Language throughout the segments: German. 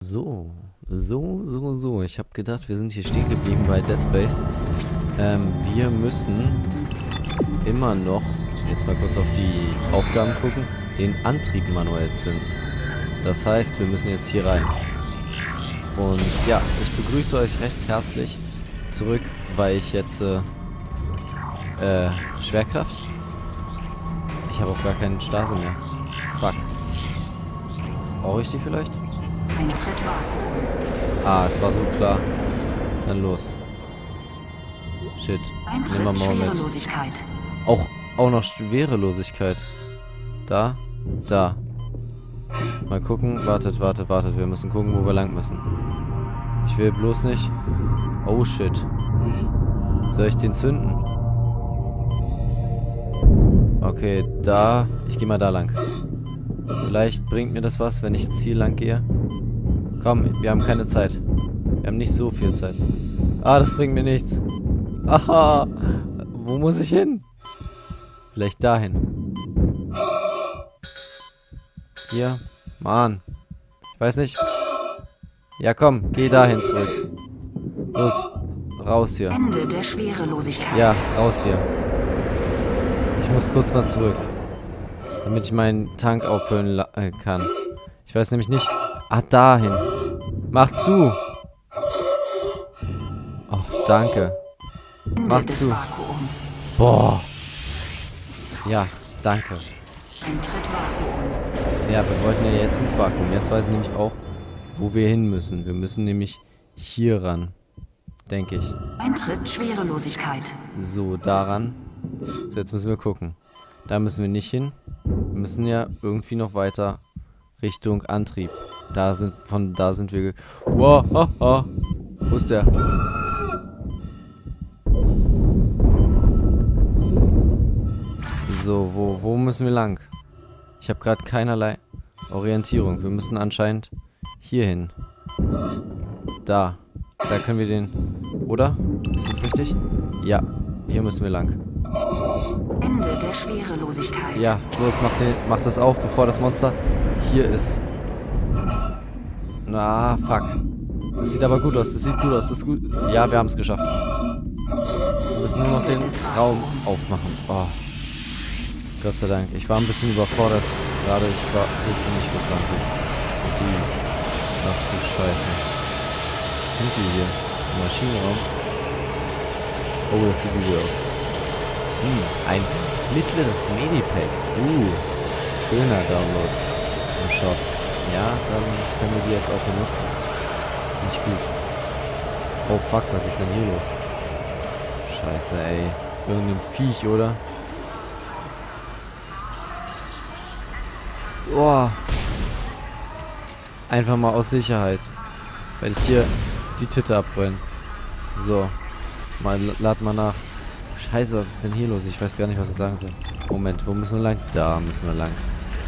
So. Ich habe gedacht, wir sind hier stehen geblieben bei Dead Space. Wir müssen immer noch, jetzt mal kurz auf die Aufgaben gucken, den Antrieb manuell zünden. Das heißt, wir müssen jetzt hier rein. Und ja, ich begrüße euch recht herzlich zurück, weil ich jetzt Schwerkraft. Ich habe auch gar keinen Stase mehr. Fuck. Brauche ich die vielleicht? Eintritt Vakuum. Ah, es war so klar. Dann los. Shit. Nehmen wir Eintritt mal mit. Schwerelosigkeit. Auch noch Schwerelosigkeit. Da. Mal gucken. Wartet. Wir müssen gucken, wo wir lang müssen. Ich will bloß nicht... Oh, shit. Soll ich den zünden? Okay, da... Ich gehe mal da lang. Vielleicht bringt mir das was, wenn ich jetzt hier lang gehe. Komm, wir haben keine Zeit. Wir haben nicht so viel Zeit. Ah, das bringt mir nichts. Aha! Wo muss ich hin? Vielleicht dahin. Hier. Mann. Ich weiß nicht. Ja, komm. Geh dahin zurück. Los. Raus hier. Ende der Schwerelosigkeit. Ja, raus hier. Ich muss kurz mal zurück. Damit ich meinen Tank auffüllen kann. Ich weiß nämlich nicht... Ah, dahin. Mach zu. Oh, danke. Mach Ende des zu. Vakuums. Boah. Ja, danke. Eintritt Vakuum. Ja, wir wollten ja jetzt ins Vakuum. Jetzt weiß ich nämlich auch, wo wir hin müssen. Wir müssen nämlich hier ran. Denke ich. Eintritt Schwerelosigkeit. So, daran. So, jetzt müssen wir gucken. Da müssen wir nicht hin. Wir müssen ja irgendwie noch weiter Richtung Antrieb. Von da sind wir... Wow, Wo ist der? So, wo müssen wir lang? Ich habe gerade keinerlei Orientierung. Wir müssen anscheinend hier hin. Da können wir den... Oder? Ist das richtig? Ja, hier müssen wir lang. Ende der Schwerelosigkeit. Ja, los, mach das auf, bevor das Monster hier ist. Na, fuck. Das sieht aber gut aus, das sieht gut aus, das ist gut. Ja, wir haben es geschafft. Wir müssen nur noch den Raum aufmachen. Oh. Gott sei Dank. Ich war ein bisschen überfordert. Gerade wusste nicht, was lang geht. Und die... Ach du Scheiße. Was sind die hier? Im Maschinenraum? Oh, das sieht gut aus. Ein mittleres Medipack. Schöner Download im Shop. Ja, dann können wir die jetzt auch benutzen. Nicht gut. Oh fuck, was ist denn hier los? Scheiße, ey. Irgendein Viech, oder? Boah. Einfach mal aus Sicherheit. Weil ich hier die Titte abbrennen. So. Lad mal nach. Scheiße, was ist denn hier los? Ich weiß gar nicht, was ich sagen soll. Moment, wo müssen wir lang? Da müssen wir lang.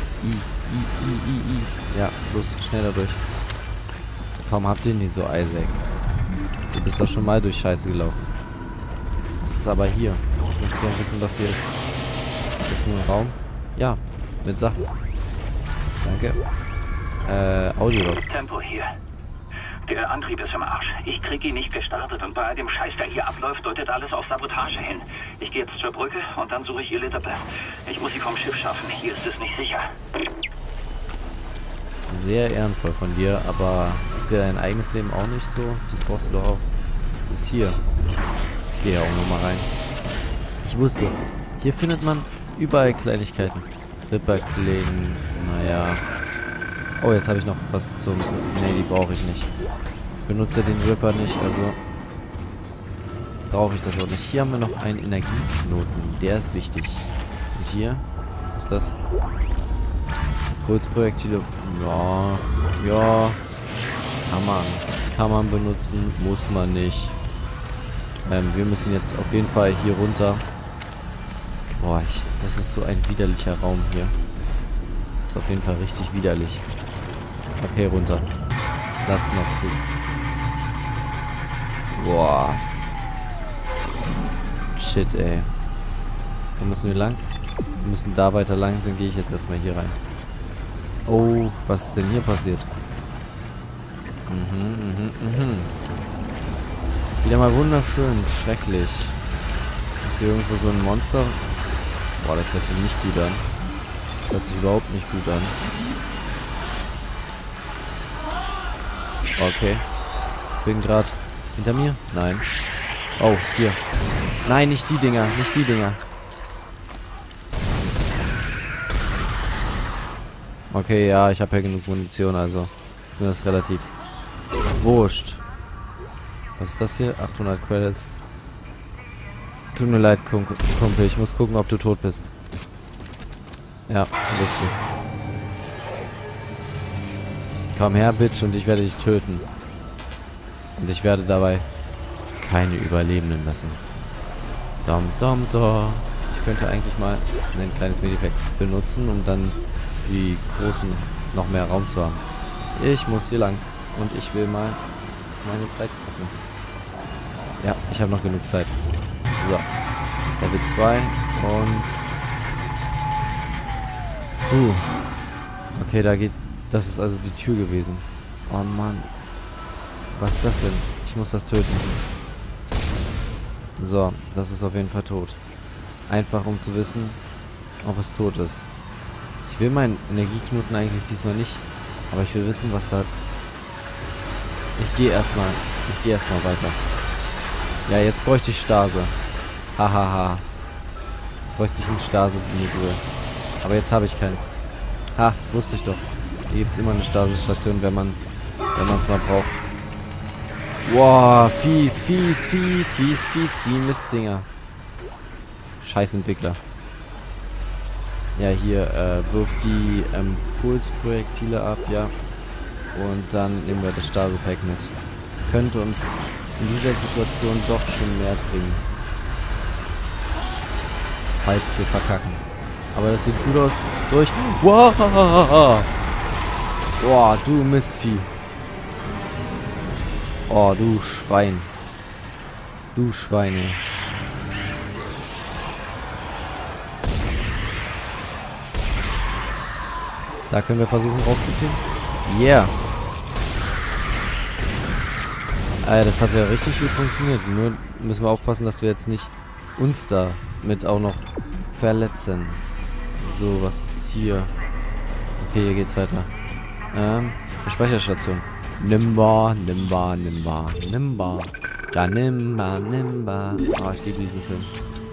Ja, los, schneller durch. Warum habt ihr nicht so, Isaac? Du bist doch schon mal durch Scheiße gelaufen. Was ist aber hier? Ich möchte gerne wissen, was hier ist. Ist das nur ein Raum? Ja, mit Sachen. Danke. Audio. Tempo hier. Der Antrieb ist im Arsch. Ich krieg ihn nicht gestartet und bei all dem Scheiß, der hier abläuft, deutet alles auf Sabotage hin. Ich gehe jetzt zur Brücke und dann suche ich Elizabeth. Ich muss sie vom Schiff schaffen. Hier ist es nicht sicher. Sehr ehrenvoll von dir, aber ist dir dein eigenes Leben auch nicht so? Das brauchst du doch auch. Das ist hier. Ich gehe ja auch nochmal rein. Ich wusste, hier findet man überall Kleinigkeiten. Ripperklingen, naja. Oh, jetzt habe ich noch was zum... Nee, die brauche ich nicht. Ich benutze den Ripper nicht, also... Brauche ich das auch nicht. Hier haben wir noch einen Energieknoten. Der ist wichtig. Und hier? Was ist das? Pulsprojektile. Ja. Kann man benutzen. Muss man nicht. Wir müssen jetzt auf jeden Fall hier runter. Boah, das ist so ein widerlicher Raum hier. Ist auf jeden Fall richtig widerlich. Okay, runter. Lass noch zu. Boah. Shit, ey. Wo müssen wir lang? Wir müssen da weiter lang, dann gehe ich jetzt erstmal hier rein. Oh, was ist denn hier passiert? Wieder mal wunderschön, schrecklich. Ist hier irgendwo so ein Monster? Boah, das hört sich nicht gut an. Das hört sich überhaupt nicht gut an. Okay. Bin gerade hinter mir? Nein. Oh, hier. Nein, nicht die Dinger, nicht die Dinger. Okay, ja, ich habe ja genug Munition, also ist mir das relativ wurscht. Was ist das hier? 800 Credits. Tut mir leid, Kumpel, ich muss gucken, ob du tot bist. Ja, bist du. Komm her, Bitch, und ich werde dich töten. Und ich werde dabei keine Überlebenden lassen. Dom, dom, dom. Ich könnte eigentlich mal ein kleines Medipack benutzen, um dann die großen noch mehr Raum zu haben. Ich muss hier lang. Und ich will mal meine Zeit gucken. Ja, ich habe noch genug Zeit. So. Level 2 und... Okay, da geht... Das ist also die Tür gewesen. Oh Mann. Was ist das denn? Ich muss das töten. So, das ist auf jeden Fall tot. Einfach um zu wissen, ob es tot ist. Ich will meinen Energieknoten eigentlich diesmal nicht. Aber ich will wissen, was da... Ich gehe erstmal weiter. Ja, jetzt bräuchte ich Stase. Hahaha. Jetzt bräuchte ich ein Stase-Modul. Aber jetzt habe ich keins. Ha, wusste ich doch. Hier gibt es immer eine Stasisstation, wenn man es mal braucht. Wow, fies, fies, fies, fies, fies, die Mistdinger. Scheiß Entwickler. Ja, hier, wirft die Pulsprojektile ab, ja. Und dann nehmen wir das Stase-Pack mit. Das könnte uns in dieser Situation doch schon mehr bringen. Falls wir verkacken. Aber das sieht gut aus. Durch. Wow! Boah, du Mistvieh. Oh, du Schwein. Du Schweine. Da können wir versuchen raufzuziehen. Yeah. Das hat ja richtig gut funktioniert. Nur müssen wir aufpassen, dass wir jetzt nicht uns damit auch noch verletzen. So, was ist hier? Okay, hier geht's weiter. Eine Speicherstation. Nimba, nimba, nimba, nimba. Ja, nimba, nimba. Oh, ich liebe diesen Film.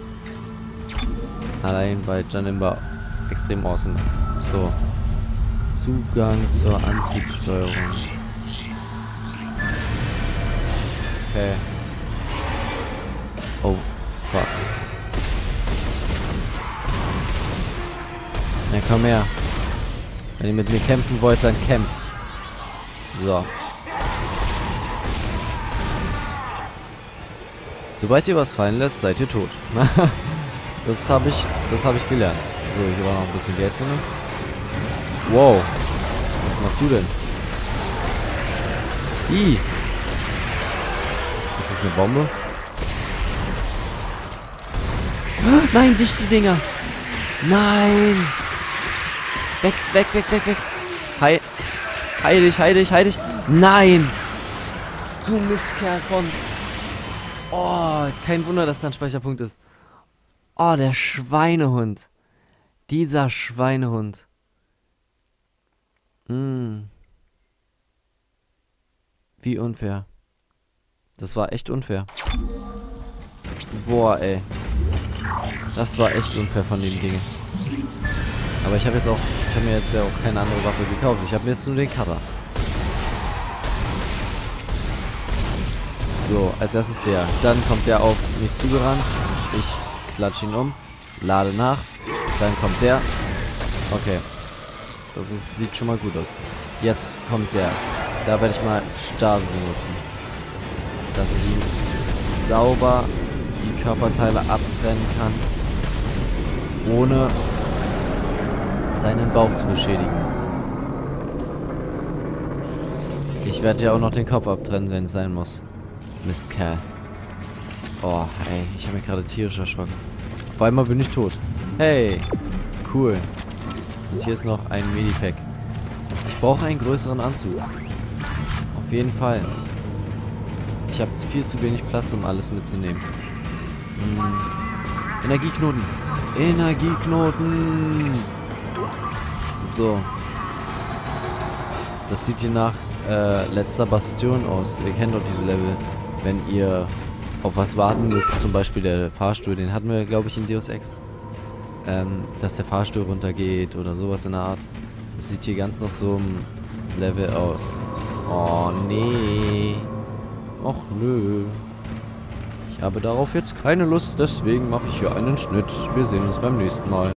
Allein weil Janimba extrem awesome ist. So. Zugang zur Antriebssteuerung. Okay. Oh, fuck. Na, komm her. Wenn ihr mit mir kämpfen wollt, dann kämpft. So. Sobald ihr was fallen lässt, seid ihr tot. Das habe ich gelernt. So, hier war noch ein bisschen Geld drin. Wow. Was machst du denn? Ih. Ist das eine Bombe? Nein, nicht die Dinger. Nein. Weg, weg, weg, weg, weg. Heil dich, heil dich, heil dich. Nein. Du Mistkerl von... Oh, kein Wunder, dass da ein Speicherpunkt ist. Oh, der Schweinehund. Dieser Schweinehund. Wie unfair. Das war echt unfair. Boah, ey. Das war echt unfair von den Dingen. Aber ich habe mir jetzt ja auch keine andere Waffe gekauft. Ich habe mir jetzt nur den Cutter. So, als erstes der. Dann kommt der auf mich zugerannt. Ich klatsche ihn um. Lade nach. Dann kommt der. Okay. Sieht schon mal gut aus. Jetzt kommt der. Da werde ich mal Stase benutzen. Dass ich ihm sauber die Körperteile abtrennen kann. Ohne seinen Bauch zu beschädigen. Ich werde ja auch noch den Kopf abtrennen, wenn es sein muss. Mistkerl. Oh, ey. Ich habe mich gerade tierisch erschrocken. Auf einmal bin ich tot. Hey. Cool. Und hier ist noch ein Medipack. Ich brauche einen größeren Anzug. Auf Auf jeden Fall. Ich habe viel zu wenig Platz, um alles mitzunehmen. Energieknoten. Energieknoten. So. Das sieht hier nach letzter Bastion aus. Ihr kennt doch diese Level. Wenn ihr auf was warten müsst, zum Beispiel der Fahrstuhl, den hatten wir, glaube ich, in Deus Ex. Dass der Fahrstuhl runtergeht oder sowas in der Art. Das sieht hier ganz nach so einem Level aus. Oh, nee. Och, nö. Ich habe darauf jetzt keine Lust, deswegen mache ich hier einen Schnitt. Wir sehen uns beim nächsten Mal.